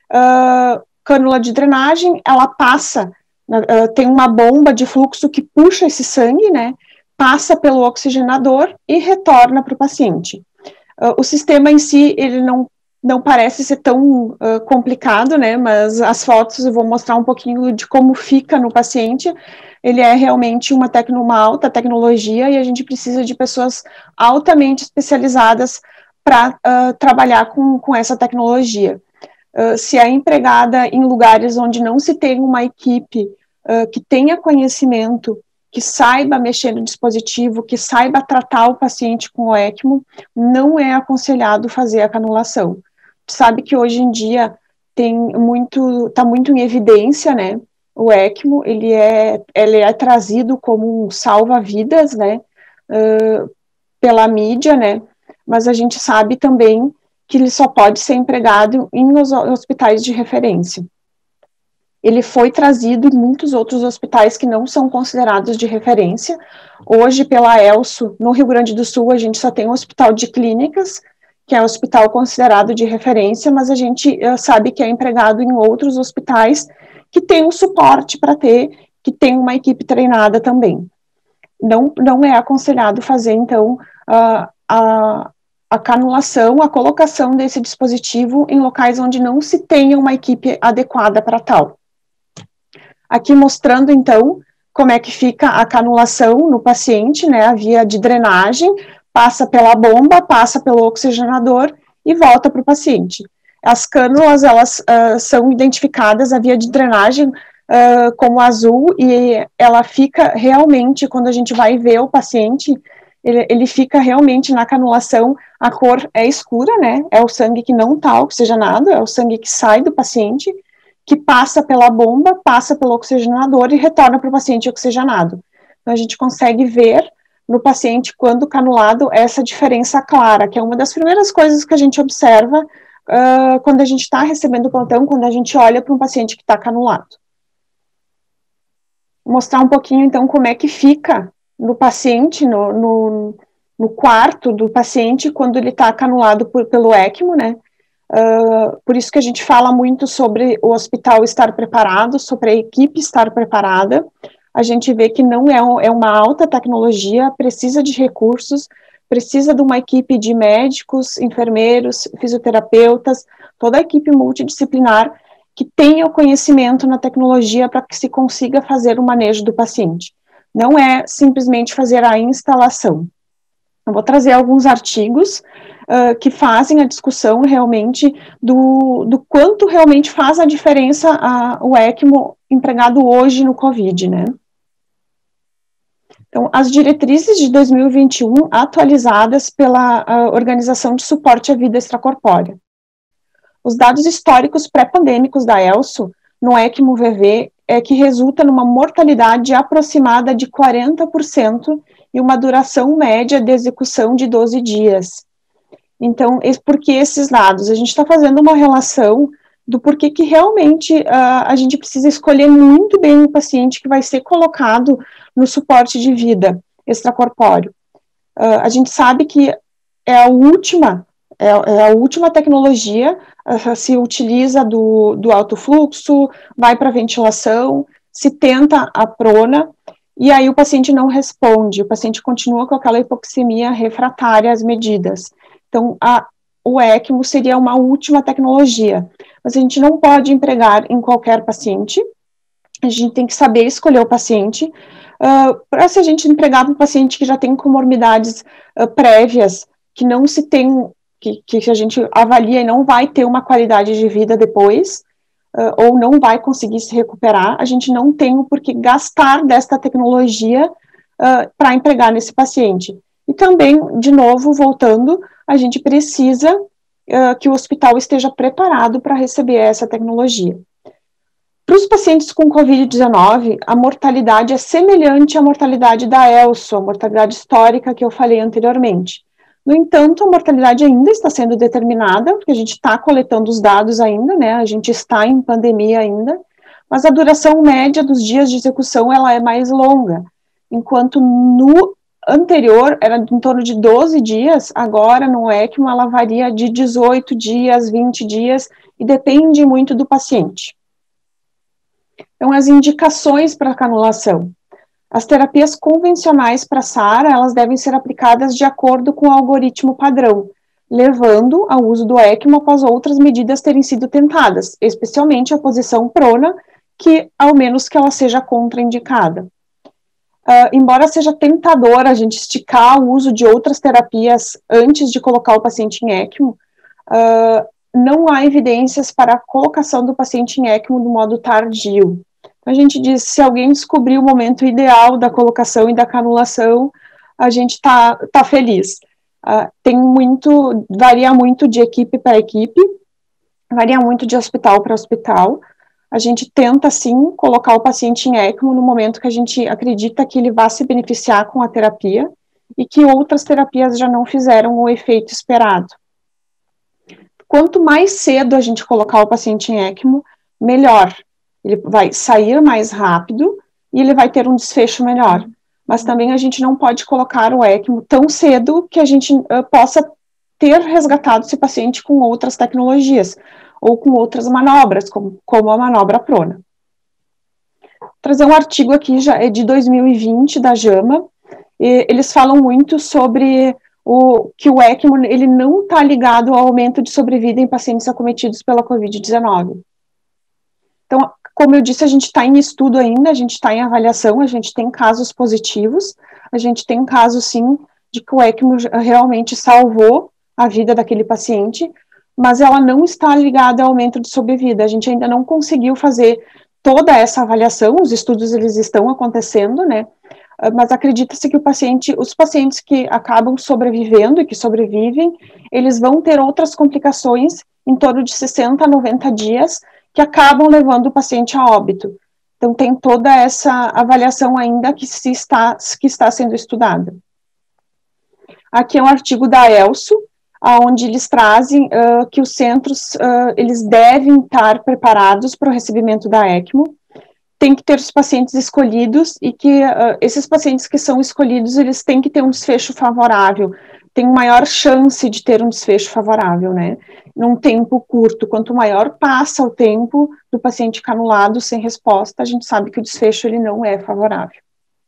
Uh, cânula de drenagem, ela passa, uh, tem uma bomba de fluxo que puxa esse sangue, né? Passa pelo oxigenador e retorna para o paciente. Uh, o sistema em si, ele não, não parece ser tão uh, complicado, né? Mas as fotos eu vou mostrar um pouquinho de como fica no paciente. Ele é realmente uma, tecno, uma alta tecnologia e a gente precisa de pessoas altamente especializadas para uh, trabalhar com, com essa tecnologia. Uh, se é empregada em lugares onde não se tem uma equipe uh, que tenha conhecimento, que saiba mexer no dispositivo, que saiba tratar o paciente com o ECMO, não é aconselhado fazer a canulação. Sabe que hoje em dia tem muito, está muito em evidência, né? O ECMO, ele é, ele é trazido como um salva-vidas, né, uh, pela mídia, né, mas a gente sabe também que ele só pode ser empregado em hospitais de referência. Ele foi trazido em muitos outros hospitais que não são considerados de referência. Hoje, pela ELSO, no Rio Grande do Sul, a gente só tem um hospital de clínicas, que é um hospital considerado de referência, mas a gente uh, sabe que é empregado em outros hospitais que tem um suporte para ter, que tem uma equipe treinada também. Não, não é aconselhado fazer, então, a, a, a canulação, a colocação desse dispositivo em locais onde não se tenha uma equipe adequada para tal. Aqui mostrando, então, como é que fica a canulação no paciente, né, a via de drenagem, passa pela bomba, passa pelo oxigenador e volta para o paciente. As cânulas, elas uh, são identificadas, a via de drenagem, uh, como azul, e ela fica realmente, quando a gente vai ver o paciente, ele, ele fica realmente na canulação, a cor é escura, né, é o sangue que não está oxigenado, é o sangue que sai do paciente, que passa pela bomba, passa pelo oxigenador e retorna para o paciente oxigenado. Então, a gente consegue ver no paciente, quando canulado, essa diferença clara, que é uma das primeiras coisas que a gente observa Uh, quando a gente está recebendo o plantão, quando a gente olha para um paciente que está canulado. Vou mostrar um pouquinho, então, como é que fica no paciente, no, no, no quarto do paciente, quando ele está canulado por, pelo ECMO, né? Uh, por isso que a gente fala muito sobre o hospital estar preparado, sobre a equipe estar preparada. A gente vê que não é, um, é uma alta tecnologia, precisa de recursos, precisa de uma equipe de médicos, enfermeiros, fisioterapeutas, toda a equipe multidisciplinar que tenha o conhecimento na tecnologia para que se consiga fazer o manejo do paciente. Não é simplesmente fazer a instalação. Eu vou trazer alguns artigos uh, que fazem a discussão realmente do, do quanto realmente faz a diferença a, o ECMO empregado hoje no COVID, né? Então, as diretrizes de dois mil e vinte e um, atualizadas pela uh, Organização de Suporte à Vida Extracorpórea. Os dados históricos pré-pandêmicos da ELSO, no ECMO V V, é que resulta numa mortalidade aproximada de quarenta por cento e uma duração média de execução de doze dias. Então, por que esses dados? A gente está fazendo uma relação do porquê que realmente uh, a gente precisa escolher muito bem o paciente que vai ser colocado no suporte de vida extracorpóreo. Uh, a gente sabe que é a última, é, é a última tecnologia, uh, se utiliza do, do alto fluxo, vai para ventilação, se tenta a prona, e aí o paciente não responde, o paciente continua com aquela hipoxemia refratária às medidas. Então, a, o ECMO seria uma última tecnologia, mas a gente não pode empregar em qualquer paciente, a gente tem que saber escolher o paciente, uh, para se a gente empregar para um paciente que já tem comorbidades uh, prévias, que não se tem, que, que a gente avalia e não vai ter uma qualidade de vida depois, uh, ou não vai conseguir se recuperar, a gente não tem o porquê gastar desta tecnologia uh, para empregar nesse paciente. E também, de novo, voltando, a gente precisa uh, que o hospital esteja preparado para receber essa tecnologia. Para os pacientes com covid dezenove, a mortalidade é semelhante à mortalidade da ELSO, a mortalidade histórica que eu falei anteriormente. No entanto, a mortalidade ainda está sendo determinada, porque a gente está coletando os dados ainda, né, a gente está em pandemia ainda, mas a duração média dos dias de execução, ela é mais longa, enquanto no anterior era em torno de doze dias, agora no ECMO ela varia de dezoito dias, vinte dias, e depende muito do paciente. Então, as indicações para canulação. As terapias convencionais para SARA, elas devem ser aplicadas de acordo com o algoritmo padrão, levando ao uso do ECMO após outras medidas terem sido tentadas, especialmente a posição prona, que ao menos que ela seja contraindicada. Uh, embora seja tentador a gente esticar o uso de outras terapias antes de colocar o paciente em ECMO, uh, não há evidências para a colocação do paciente em ECMO do modo tardio. A gente diz, se alguém descobrir o momento ideal da colocação e da canulação, a gente está tá feliz. Uh, tem muito, varia muito de equipe para equipe, varia muito de hospital para hospital. A gente tenta, sim, colocar o paciente em ECMO no momento que a gente acredita que ele vai se beneficiar com a terapia e que outras terapias já não fizeram o efeito esperado. Quanto mais cedo a gente colocar o paciente em ECMO, melhor. Ele vai sair mais rápido e ele vai ter um desfecho melhor. Mas também a gente não pode colocar o ECMO tão cedo que a gente uh, possa ter resgatado esse paciente com outras tecnologias ou com outras manobras, como, como a manobra prona. Vou trazer um artigo aqui, já é de dois mil e vinte, da JAMA, e eles falam muito sobre o, que o ECMO ele não está ligado ao aumento de sobrevida em pacientes acometidos pela covid dezenove. Então, como eu disse, a gente está em estudo ainda, a gente está em avaliação, a gente tem casos positivos, a gente tem casos, sim, de que o ECMO realmente salvou a vida daquele paciente, mas ela não está ligada ao aumento de sobrevida. A gente ainda não conseguiu fazer toda essa avaliação, os estudos eles estão acontecendo, né, mas acredita-se que o paciente, os pacientes que acabam sobrevivendo e que sobrevivem, eles vão ter outras complicações em torno de sessenta a noventa dias, que acabam levando o paciente a óbito. Então, tem toda essa avaliação ainda que, se está, que está sendo estudada. Aqui é um artigo da ELSO, onde eles trazem uh, que os centros, uh, eles devem estar preparados para o recebimento da ECMO, tem que ter os pacientes escolhidos e que uh, esses pacientes que são escolhidos, eles têm que ter um desfecho favorável, tem maior chance de ter um desfecho favorável, né, num tempo curto. Quanto maior passa o tempo do paciente canulado sem resposta, a gente sabe que o desfecho ele não é favorável.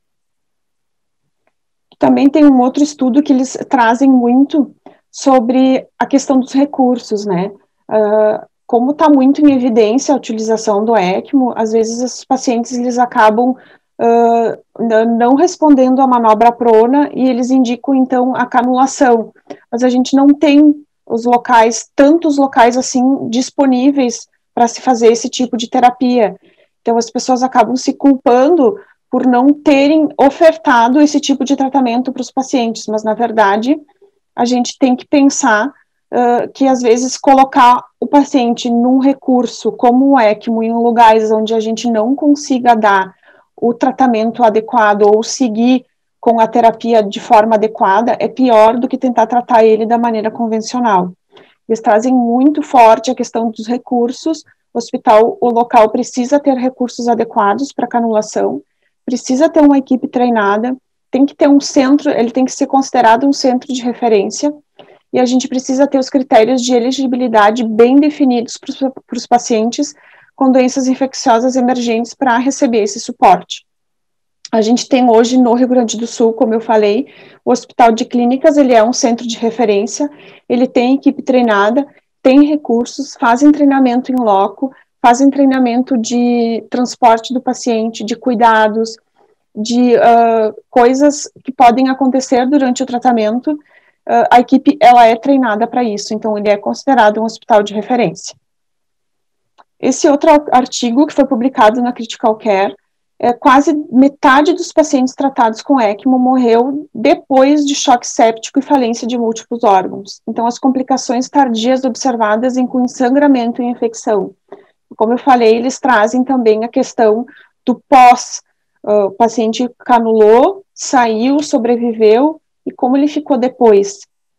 Também tem um outro estudo que eles trazem muito sobre a questão dos recursos, né, uh, como está muito em evidência a utilização do ECMO, às vezes os pacientes eles acabam uh, não respondendo à manobra prona e eles indicam então a canulação, mas a gente não tem os locais, tantos locais assim disponíveis para se fazer esse tipo de terapia, então as pessoas acabam se culpando por não terem ofertado esse tipo de tratamento para os pacientes, mas na verdade a gente tem que pensar uh, que às vezes colocar o paciente num recurso como o ECMO em lugares onde a gente não consiga dar o tratamento adequado ou seguir com a terapia de forma adequada é pior do que tentar tratar ele da maneira convencional. Eles trazem muito forte a questão dos recursos, o hospital, o local precisa ter recursos adequados para canulação, precisa ter uma equipe treinada, tem que ter um centro, ele tem que ser considerado um centro de referência, e a gente precisa ter os critérios de elegibilidade bem definidos para os pacientes com doenças infecciosas emergentes para receber esse suporte. A gente tem hoje no Rio Grande do Sul, como eu falei, o Hospital de Clínicas, ele é um centro de referência, ele tem equipe treinada, tem recursos, fazem treinamento em loco, fazem treinamento de transporte do paciente, de cuidados, de uh, coisas que podem acontecer durante o tratamento. Uh, a equipe, ela é treinada para isso, então ele é considerado um hospital de referência. Esse outro artigo que foi publicado na Critical Care, é, quase metade dos pacientes tratados com ECMO morreu depois de choque séptico e falência de múltiplos órgãos. Então, as complicações tardias observadas incluem sangramento e infecção. Como eu falei, eles trazem também a questão do pós, uh, o paciente canulou, saiu, sobreviveu, e como ele ficou depois.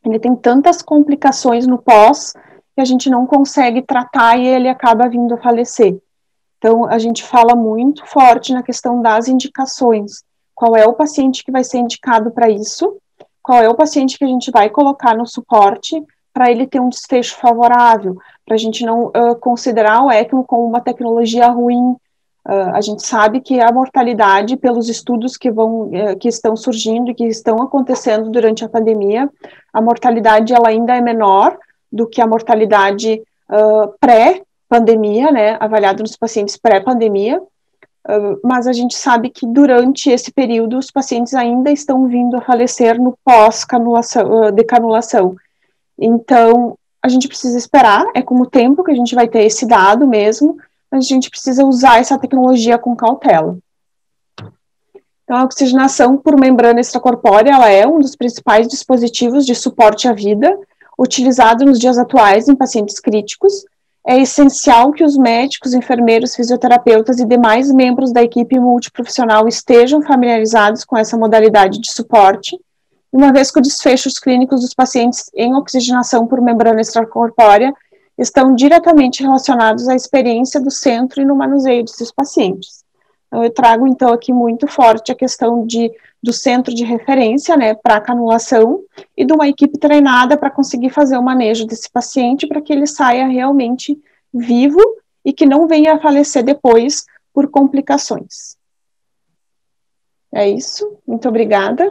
ele tem tantas complicações no pós que a gente não consegue tratar e ele acaba vindo a falecer. Então, a gente fala muito forte na questão das indicações. Qual é o paciente que vai ser indicado para isso? Qual é o paciente que a gente vai colocar no suporte para ele ter um desfecho favorável, para a gente não uh, considerar o ECMO como uma tecnologia ruim. Uh, a gente sabe que a mortalidade, pelos estudos que, vão, uh, que estão surgindo e que estão acontecendo durante a pandemia, a mortalidade ela ainda é menor do que a mortalidade uh, pré-pandemia, né, avaliada nos pacientes pré-pandemia, uh, mas a gente sabe que durante esse período os pacientes ainda estão vindo a falecer no pós-decanulação. Uh, decanulação. Então, a gente precisa esperar, é com o tempo que a gente vai ter esse dado mesmo, mas a gente precisa usar essa tecnologia com cautela. Então, a oxigenação por membrana extracorpórea, ela é um dos principais dispositivos de suporte à vida, utilizado nos dias atuais em pacientes críticos. É essencial que os médicos, enfermeiros, fisioterapeutas e demais membros da equipe multiprofissional estejam familiarizados com essa modalidade de suporte, uma vez que os desfechos clínicos dos pacientes em oxigenação por membrana extracorpórea estão diretamente relacionados à experiência do centro e no manuseio desses pacientes. Então, eu trago, então, aqui muito forte a questão de, do centro de referência, né, para a canulação, e de uma equipe treinada para conseguir fazer o manejo desse paciente para que ele saia realmente vivo e que não venha a falecer depois por complicações. É isso, muito obrigada.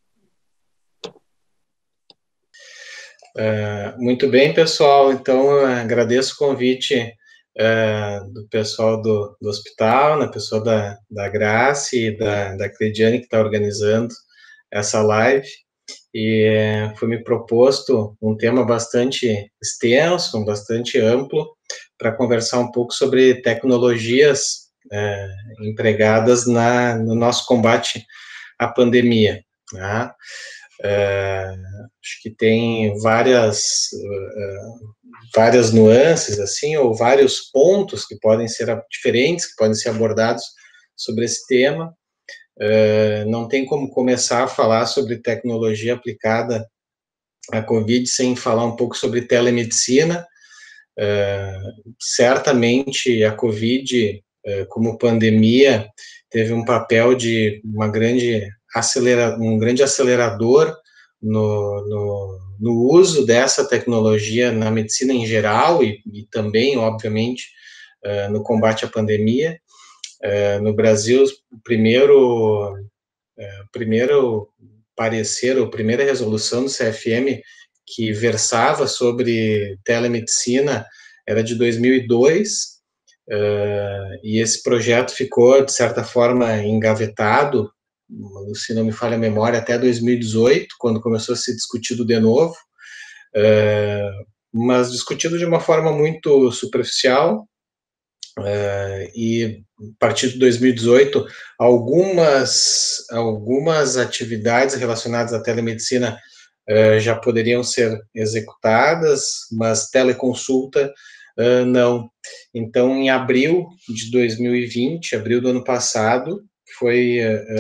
Uh, muito bem, pessoal, então eu agradeço o convite uh, do pessoal do, do hospital, na pessoa da, da Grace e da, da Crediane, que está organizando essa live, e uh, foi me proposto um tema bastante extenso, bastante amplo, para conversar um pouco sobre tecnologias uh, empregadas na, no nosso combate à pandemia, tá? Uh, acho que tem várias, uh, várias nuances, assim, ou vários pontos que podem ser diferentes, que podem ser abordados sobre esse tema. Uh, não tem como começar a falar sobre tecnologia aplicada à Covid sem falar um pouco sobre telemedicina. Uh, certamente a Covid, uh, como pandemia, teve um papel de uma grande acelera, um grande acelerador no, no, no uso dessa tecnologia na medicina em geral e, e também, obviamente, uh, no combate à pandemia. Uh, no Brasil, o primeiro, uh, primeiro parecer, a primeira resolução do C F M que versava sobre telemedicina era de dois mil e dois, uh, e esse projeto ficou, de certa forma, engavetado, se não me falha a memória, até dois mil e dezoito, quando começou a ser discutido de novo, uh, mas discutido de uma forma muito superficial, uh, e a partir de dois mil e dezoito, algumas, algumas atividades relacionadas à telemedicina uh, já poderiam ser executadas, mas teleconsulta uh, não. Então, em abril de dois mil e vinte, abril do ano passado, foi,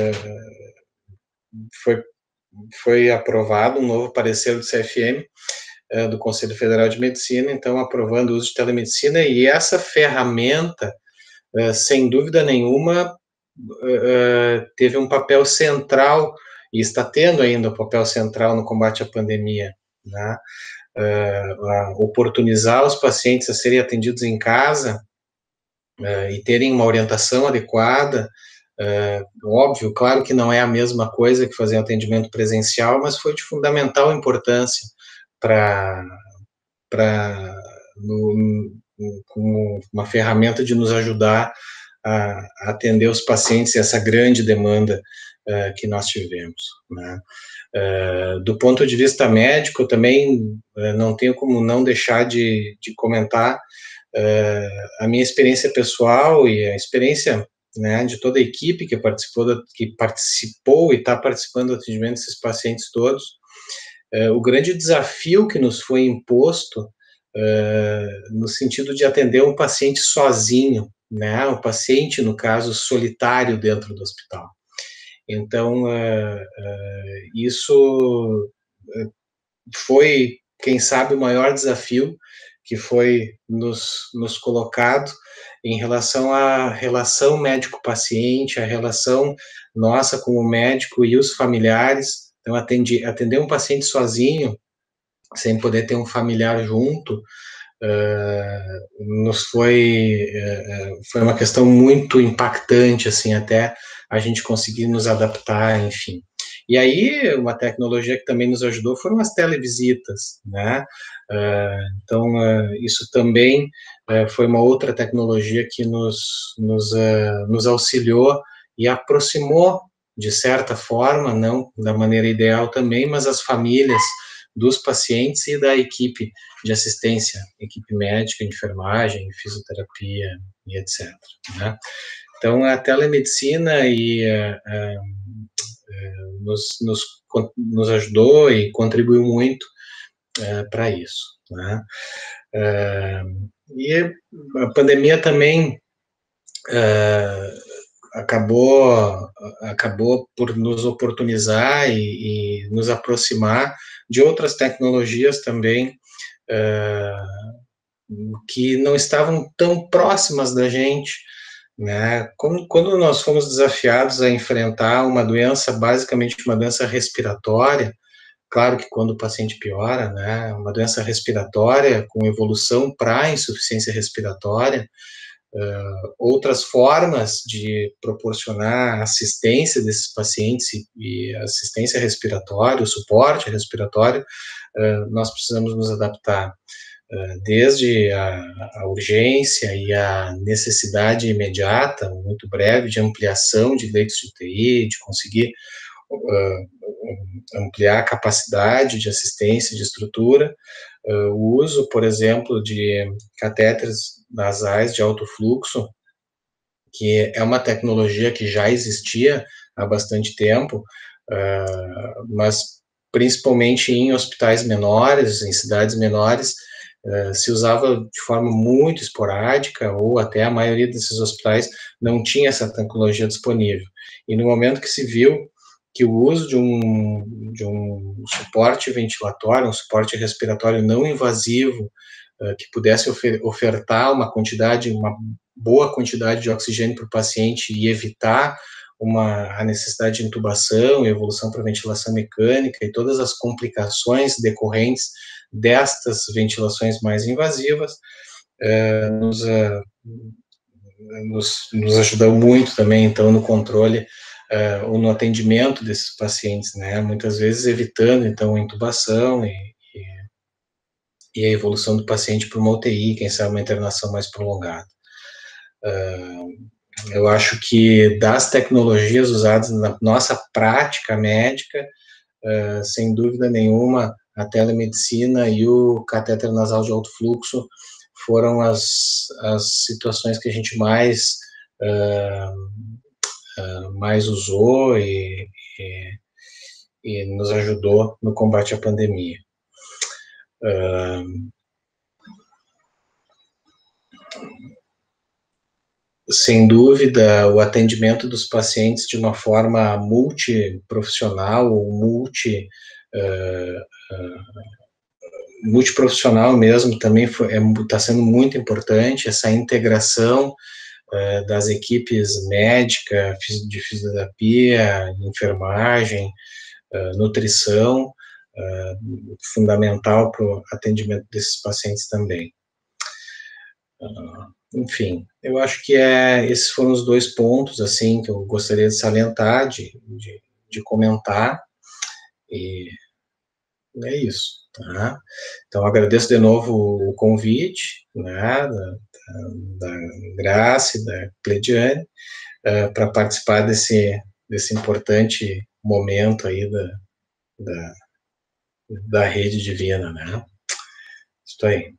uh, foi, foi aprovado um novo parecer do C F M, uh, do Conselho Federal de Medicina, então aprovando o uso de telemedicina, e essa ferramenta, uh, sem dúvida nenhuma, uh, teve um papel central, e está tendo ainda um papel central no combate à pandemia, né? Uh, oportunizar os pacientes a serem atendidos em casa, uh, e terem uma orientação adequada. Uh, óbvio, claro que não é a mesma coisa que fazer um atendimento presencial, mas foi de fundamental importância para como uma ferramenta de nos ajudar a, a atender os pacientes e essa grande demanda uh, que nós tivemos, né? Uh, do ponto de vista médico, também uh, não tenho como não deixar de, de comentar uh, a minha experiência pessoal e a experiência, né, de toda a equipe que participou, da, que participou e está participando do atendimento desses pacientes todos. Uh, o grande desafio que nos foi imposto, uh, no sentido de atender um paciente sozinho, né, um paciente, no caso, solitário dentro do hospital. Então, uh, uh, isso uh, foi, quem sabe, o maior desafio que foi nos, nos colocado em relação à relação médico-paciente, a relação nossa com o médico e os familiares. Então, atendi, atender um paciente sozinho, sem poder ter um familiar junto, uh, nos foi, uh, foi uma questão muito impactante, assim, até a gente conseguir nos adaptar, enfim. E aí, uma tecnologia que também nos ajudou foram as televisitas, né? Uh, então, uh, isso também uh, foi uma outra tecnologia que nos, nos, uh, nos auxiliou e aproximou, de certa forma, não da maneira ideal também, mas as famílias dos pacientes e da equipe de assistência, equipe médica, enfermagem, fisioterapia e etcétera, né? Então, a telemedicina e, uh, uh, nos, nos, nos ajudou e contribuiu muito uh, para isso, né? Uh, e a pandemia também uh, acabou, acabou por nos oportunizar e, e nos aproximar de outras tecnologias também uh, que não estavam tão próximas da gente, né? Como, quando nós fomos desafiados a enfrentar uma doença, basicamente uma doença respiratória, claro que quando o paciente piora, né, uma doença respiratória com evolução para insuficiência respiratória, Uh, outras formas de proporcionar assistência desses pacientes e, e assistência respiratória, o suporte respiratório, uh, nós precisamos nos adaptar, uh, desde a, a urgência e a necessidade imediata, muito breve, de ampliação de leitos de U T I, de conseguir uh, ampliar a capacidade de assistência, de estrutura, uh, o uso, por exemplo, de catéteres nasais de alto fluxo, que é uma tecnologia que já existia há bastante tempo, uh, mas principalmente em hospitais menores, em cidades menores, uh, se usava de forma muito esporádica, ou até a maioria desses hospitais não tinha essa tecnologia disponível. E no momento que se viu que o uso de um, de um suporte ventilatório, um suporte respiratório não invasivo, que pudesse ofer ofertar uma quantidade, uma boa quantidade de oxigênio para o paciente e evitar uma, a necessidade de intubação, evolução para ventilação mecânica e todas as complicações decorrentes destas ventilações mais invasivas, eh, nos, uh, nos, nos ajudou muito também, então, no controle uh, ou no atendimento desses pacientes, né, muitas vezes evitando, então, a intubação e e a evolução do paciente para uma U T I, quem sabe uma internação mais prolongada. Uh, eu acho que das tecnologias usadas na nossa prática médica, uh, sem dúvida nenhuma, a telemedicina e o catéter nasal de alto fluxo foram as, as situações que a gente mais, uh, uh, mais usou e, e, e nos ajudou no combate à pandemia. Uh, sem dúvida, o atendimento dos pacientes de uma forma multiprofissional, multi, uh, uh, multiprofissional mesmo, também está é, sendo muito importante, essa integração uh, das equipes médicas, de fisioterapia, enfermagem, uh, nutrição, Uh, fundamental para o atendimento desses pacientes também. Uh, enfim, eu acho que é, esses foram os dois pontos, assim, que eu gostaria de salientar, de, de, de comentar, e é isso, tá? Então, agradeço de novo o convite, né, da, da, da Graça e da Cleidiane, uh, para participar desse, desse importante momento aí da, da da Rede Divina, né? Isso aí.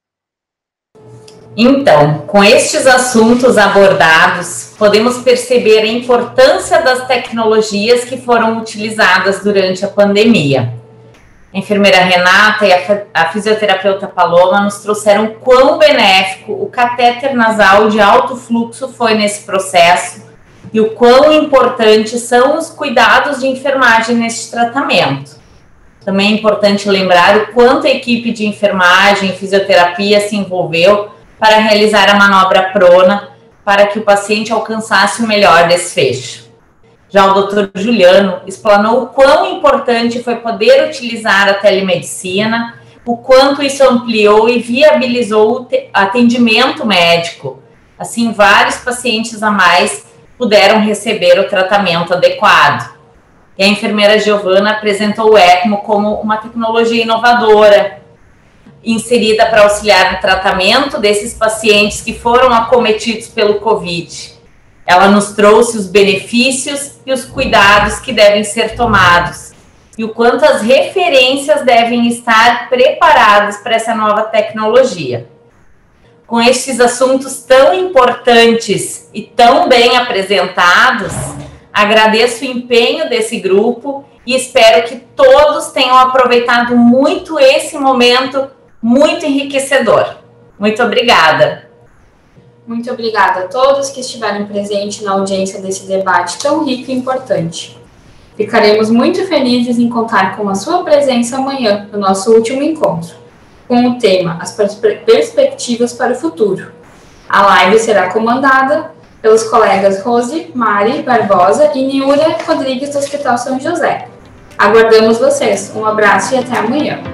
Então, com estes assuntos abordados, podemos perceber a importância das tecnologias que foram utilizadas durante a pandemia. A enfermeira Renata e a, a fisioterapeuta Paloma nos trouxeram quão benéfico o catéter nasal de alto fluxo foi nesse processo e o quão importantes são os cuidados de enfermagem neste tratamento. Também é importante lembrar o quanto a equipe de enfermagem e fisioterapia se envolveu para realizar a manobra prona, para que o paciente alcançasse o melhor desfecho. Já o doutor Juliano explanou o quão importante foi poder utilizar a telemedicina, o quanto isso ampliou e viabilizou o atendimento médico. Assim, vários pacientes a mais puderam receber o tratamento adequado. E a enfermeira Giovana apresentou o ECMO como uma tecnologia inovadora, inserida para auxiliar no tratamento desses pacientes que foram acometidos pelo Covid. Ela nos trouxe os benefícios e os cuidados que devem ser tomados, e o quanto as referências devem estar preparadas para essa nova tecnologia. Com estes assuntos tão importantes e tão bem apresentados, agradeço o empenho desse grupo e espero que todos tenham aproveitado muito esse momento muito enriquecedor. Muito obrigada. Muito obrigada a todos que estiveram presentes na audiência desse debate tão rico e importante. Ficaremos muito felizes em contar com a sua presença amanhã no nosso último encontro, com o tema As Perspectivas para o Futuro. A live será comandada pelos colegas Rose, Mari Barbosa e Niúria Rodrigues do Hospital São José. Aguardamos vocês. Um abraço e até amanhã.